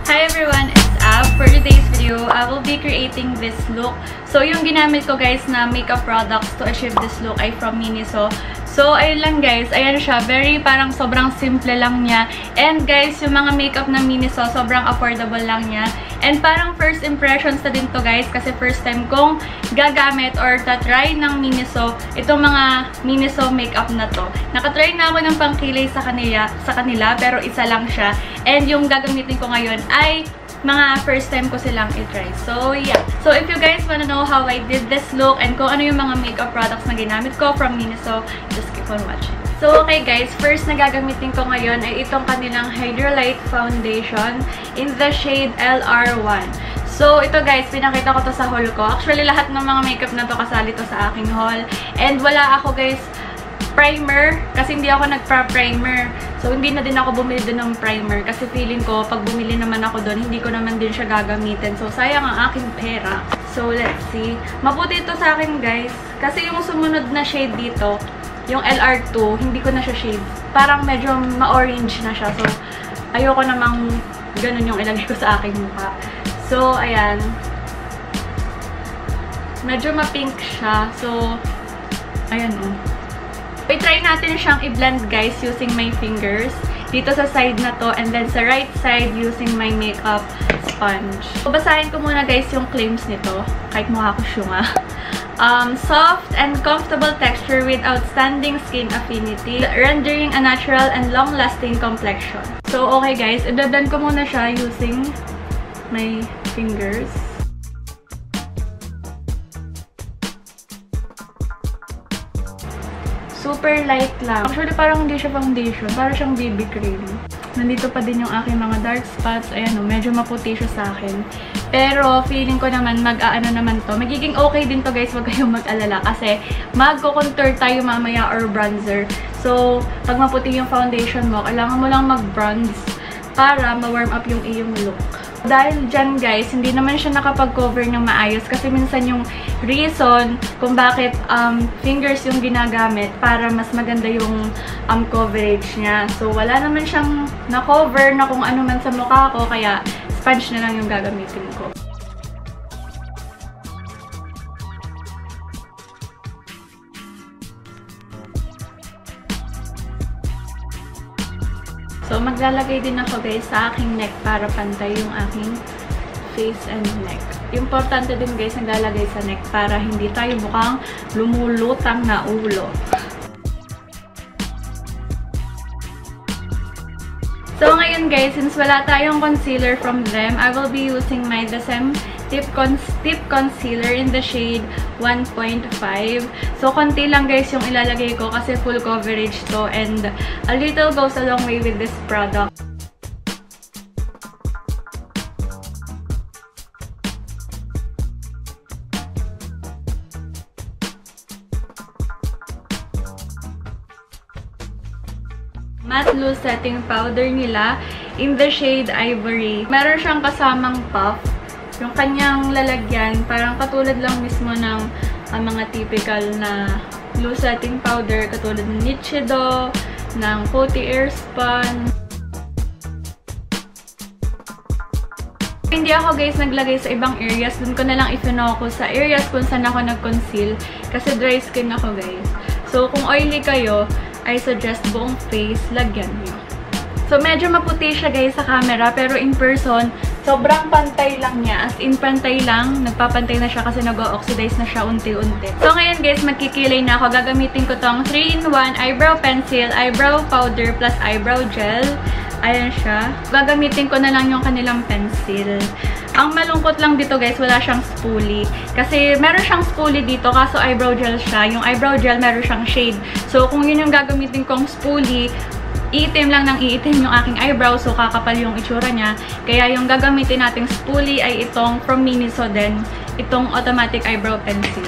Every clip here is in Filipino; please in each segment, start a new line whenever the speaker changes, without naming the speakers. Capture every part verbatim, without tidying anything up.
Hi everyone, it's Ab. For today's video, I will be creating this look. So, yung ginamit ko guys na makeup products to achieve this look ay from Miniso. So, ayun lang guys. Ayan siya. Very parang sobrang simple lang niya. And guys, yung mga makeup ng Miniso, sobrang affordable lang niya. And parang first impressions na din to guys. Kasi first time kong gagamit or tatry ng Miniso itong mga Miniso makeup na to. Nakatry na ako ng pangkilay sa kanila, sa kanila pero isa lang siya. And yung gagamitin ko ngayon ay mga first time ko silang i-try. So, yeah. So, if you guys wanna know how I did this look and kung ano yung mga makeup products na ginamit ko from Miniso, just keep on watching. So, okay guys, first na gagamitin ko ngayon ay itong kanilang Hydrolite Foundation in the shade L R one. So, ito guys, pinakita ko to sa haul ko. Actually, lahat ng mga makeup na to kasali to sa aking haul. And wala ako guys primer kasi hindi ako nagpa-primer. So, hindi na din ako bumili din ng primer kasi feeling ko, pag bumili naman ako doon, hindi ko naman din siya gagamitin. So, sayang ang aking pera. So, let's see. Maputi ito sa akin, guys. Kasi yung sumunod na shade dito, yung L R two, hindi ko na siya shade. Parang medyo ma-orange na siya. So, ayoko namang ganun yung ilagay ko sa aking mukha. So, ayan. Medyo ma-pink siya. So, ayan o. Oh. I-try natin siyang i-blend guys using my fingers. Dito sa side na to and then sa right side using my makeup sponge. So, basahin ko muna guys yung claims nito. Kahit mukha ko syunga. Um, soft and comfortable texture with outstanding skin affinity, rendering a natural and long-lasting complexion. So, okay guys. I-blend ko muna siya using my fingers. Super light lang. Actually, parang hindi siya foundation. Parang siyang B B cream. Nandito pa din yung aking mga dark spots. Ayan o, medyo maputi siya sa akin. Pero, feeling ko naman, mag-aano naman to. Magiging okay din to guys, wag kayong mag-alala. Kasi, magko-contour tayo mamaya or bronzer. So, pag maputi yung foundation mo, kailangan mo lang mag-bronze para ma-warm up yung iyong look. Dahil dyan guys, hindi naman siya nakapag-cover ng maayos kasi minsan yung reason kung bakit um, fingers yung ginagamit para mas maganda yung um, coverage niya. So, wala naman siyang na-cover na kung ano man sa mukha ko, kaya sponge na lang yung gagamitin ko. So, maglalagay din ako guys sa aking neck para pantay yung aking face and neck. Importante din guys, naglalagay sa neck para hindi tayo mukhang lumulutang na ulo. So, ngayon guys, since wala tayong concealer from them, I will be using my Desem Tip, Con Tip Concealer in the shade one point five. So, konti lang guys yung ilalagay ko kasi full coverage to and a little goes a long way with this product. Matte Loose Setting Powder nila in the shade Ivory. Meron siyang kasamang puff. Yung kanyang lalagyan, parang katulad lang mismo ng uh, mga typical na loose setting powder, katulad ng Nichido, ng Coty Airspun. Hindi ako guys naglagay sa ibang areas. Dun ko na lang i-focus sa areas kung saan ako nag-conceal. Kasi dry skin ako guys. So, kung oily kayo, I suggest buong face, lagyan nyo. So, medyo maputi siya guys sa camera, pero in person, sobrang pantay lang niya. As in, pantay lang. Nagpapantay na siya kasi nag-o-oxidize na siya unti-unti. So, ngayon guys, magkikilay na ako. Gagamitin ko tong three in one eyebrow pencil, eyebrow powder, plus eyebrow gel. Ayan siya. Gagamitin ko na lang yung kanilang pencil. Ang malungkot lang dito guys, wala siyang spoolie. Kasi meron siyang spoolie dito, kaso eyebrow gel siya. Yung eyebrow gel, meron siyang shade. So, kung yun yung gagamitin kong spoolie, iitim lang ng iitim yung aking eyebrow, so kakapal yung itsura niya. Kaya yung gagamitin nating spoolie ay itong from Miniso din, itong automatic eyebrow pencil.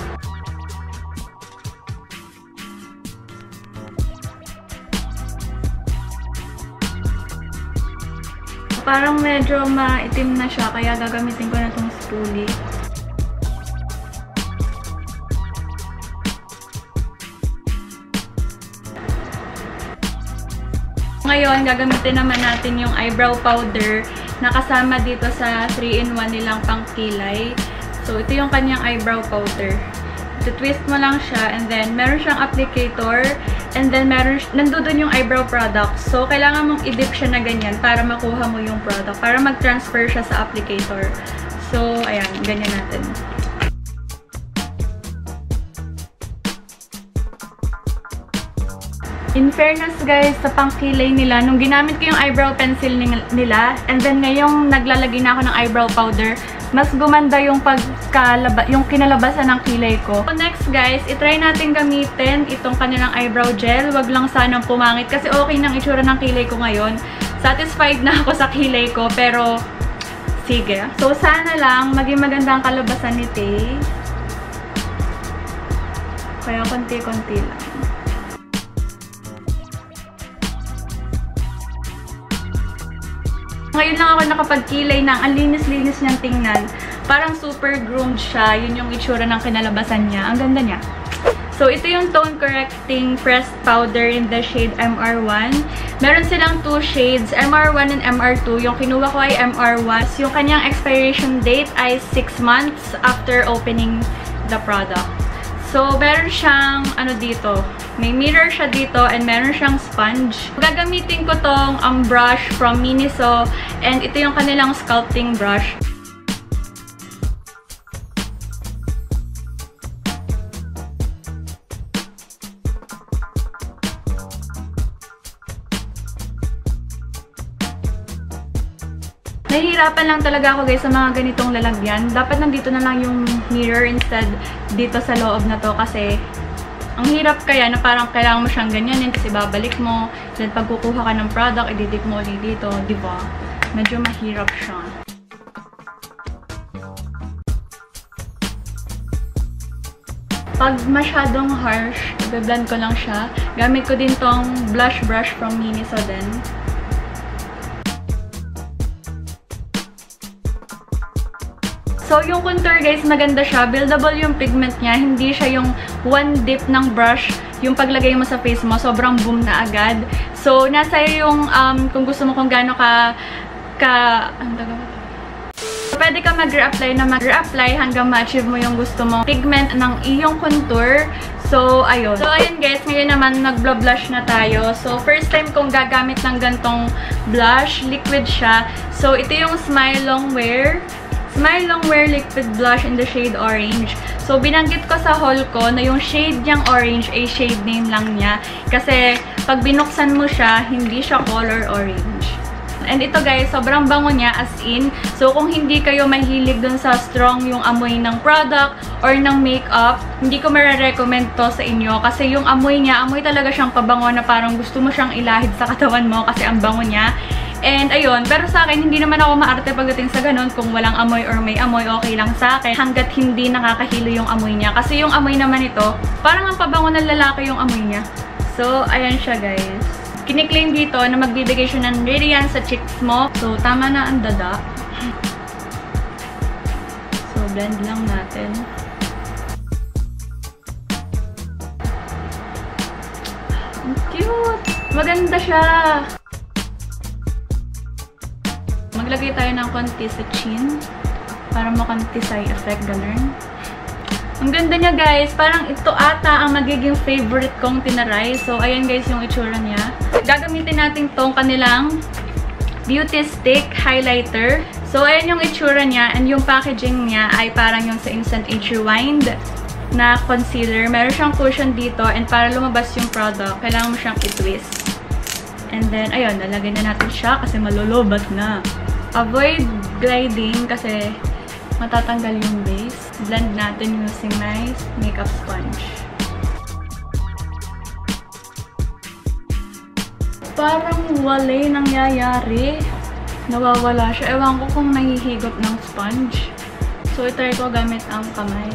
Parang medyo maitim na siya, kaya gagamitin ko na itong spoolie. Ngayon, gagamitin naman natin yung eyebrow powder nakasama dito sa three in one nilang pangkilay. So, ito yung kanyang eyebrow powder. Twist mo lang siya, and then meron siyang applicator, and then meron, nandun yung eyebrow product. So, kailangan mong i-dip siya na ganyan para makuha mo yung product, para mag-transfer siya sa applicator. So, ayan, ganyan natin. In fairness guys, sa pangkilay nila, nung ginamit ko yung eyebrow pencil nila, and then ngayong naglalagay na ako ng eyebrow powder, mas gumanda yung pagkalaba, yung kinalabasan ng kilay ko. So next guys, itry natin gamitin itong kanilang eyebrow gel. Wag lang sanang pumangit kasi okay nang itsura ng kilay ko ngayon. Satisfied na ako sa kilay ko, pero sige. So sana lang maging maganda ang kalabasan ni Tay. Kaya konti-konti lang. Ngayon lang ako nakapagkilay ng ang linis-linis niyang tingnan. Parang super groomed siya. Yun yung itsura ng kinalabasan niya. Ang ganda niya. So, ito yung tone correcting pressed powder in the shade M R one. Meron silang two shades, M R one and M R two. Yung kinuha ko ay M R one. Yung kanyang expiration date ay six months after opening the product. So, meron siyang, ano dito, may mirror siya dito and meron siyang sponge. Gagamitin ko tong um, brush from Miniso and ito yung kanilang sculpting brush. Nahihirapan lang talaga ako guys sa mga ganitong lalagyan. Dapat nandito na lang yung mirror instead dito sa loob na to kasi ang hirap kaya na parang kailangan mo siyang ganyanin kasi babalik mo. Then pag kukuha ka ng product, i-dip mo ulit dito. Diba? Medyo mahirap siya. Pag masyadong harsh, i-blend ko lang siya. Gamit ko din tong blush brush from Miniso din. So, yung contour guys, maganda siya. Buildable yung pigment niya. Hindi siya yung one dip ng brush. Yung paglagay mo sa face mo, sobrang boom na agad. So, nasa yung um, kung gusto mo kung gaano ka ka... Ano ba? So, pwede ka mag-reapply na mag-reapply hanggang ma-achieve mo yung gusto mong pigment ng iyong contour. So, ayun. So, ayun guys. Ngayon naman, nag-blush na tayo. So, first time kong gagamit ng gantong blush. Liquid siya. So, ito yung Smile Longwear. Smile Longwear Liquid Blush in the shade Orange. So, binanggit ko sa haul ko na yung shade niyang orange ay shade name lang niya. Kasi, pag binuksan mo siya, hindi siya color orange. And ito guys, sobrang bango niya as in. So, kung hindi kayo mahilig dun sa strong yung amoy ng product or ng makeup, hindi ko mare-recommend to sa inyo. Kasi yung amoy niya, amoy talaga siyang pabango na parang gusto mo siyang ilahid sa katawan mo kasi ang bango niya. And ayun, pero sa akin, hindi naman ako maarte pagdating sa ganun. Kung walang amoy or may amoy, okay lang sa akin. Hanggat hindi nakakahilo yung amoy niya. Kasi yung amoy naman ito, parang ang pabango ng lalaki yung amoy niya. So, ayan siya guys. Kiniklaim dito na magbibigay siya ng radiance sa cheeks mo. So, tama na ang dada. So, blend lang natin. Ang cute! Maganda siya! Maglagay tayo ng konti sa chin para makonti side effect, ganun. Ang ganda niya guys, parang ito ata ang magiging favorite kong tinaray. So, ayan guys yung itsura niya. Gagamitin natin tong kanilang Beauty Stick Highlighter. So, ayan yung itsura niya and yung packaging niya ay parang yung sa Instant Age Rewind na concealer. Meron siyang cushion dito and para lumabas yung product, kailangan mo siyang i-twist. And then, ayun, nalagay na natin siya kasi malulubat na. Avoid gliding kasi matatanggal yung base. Blend natin using nice makeup sponge. Parang walay nangyayari. Nawawala siya. Ewan ko kung nahihigop ng sponge. So, itry ko gamit ang kamay.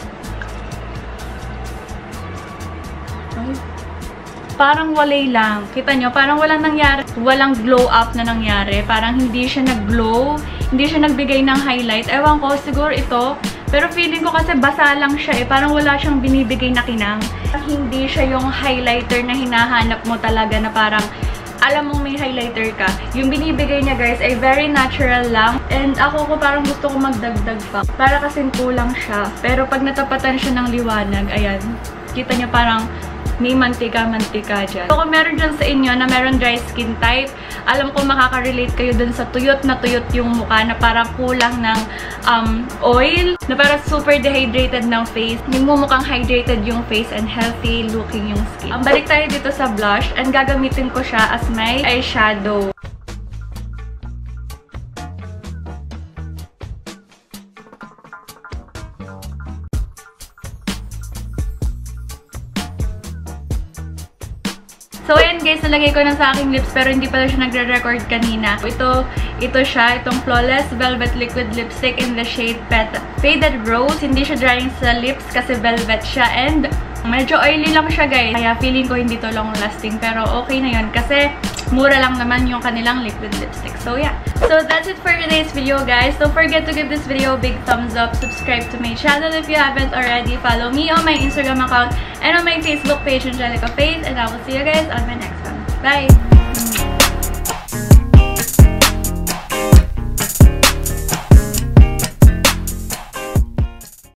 Ay. Parang walay lang. Kita nyo, parang walang nangyari. Walang glow up na nangyari. Parang hindi siya nag-glow. Hindi siya nagbigay ng highlight. Ewan ko, siguro ito. Pero feeling ko kasi basa lang siya eh. Parang wala siyang binibigay na kinang. Hindi siya yung highlighter na hinahanap mo talaga na parang alam mong may highlighter ka. Yung binibigay niya guys ay very natural lang. And ako ko parang gusto ko magdagdag pa. Para kasing kulang siya. Pero pag natapatan siya ng liwanag, ayan, kita niya parang may mantika-mantika dyan. So, kung meron dyan sa inyo na meron dry skin type, alam ko makaka-relate kayo dun sa tuyot na tuyot yung mukha na parang kulang ng um, oil, na parang super dehydrated ng face. Yung mumukhang hydrated yung face and healthy looking yung skin. Um, balik tayo dito sa blush and gagamitin ko siya as my eyeshadow. So, ayan guys, nalagay ko na sa aking lips pero hindi pala siya nagre-record kanina. Ito, ito siya, itong Flawless Velvet Liquid Lipstick in the shade Faded Rose. Hindi siya drying sa lips kasi velvet siya and medyo oily lang siya guys. Kaya feeling ko hindi to long lasting pero okay na yun kasi mura lang naman yung kanilang liquid lipstick. So, yeah. So, that's it for today's video guys. Don't forget to give this video a big thumbs up. Subscribe to my channel if you haven't already. Follow me on my Instagram account and on my Facebook page, Angelica Faith. And I will see you guys on my next one. Bye!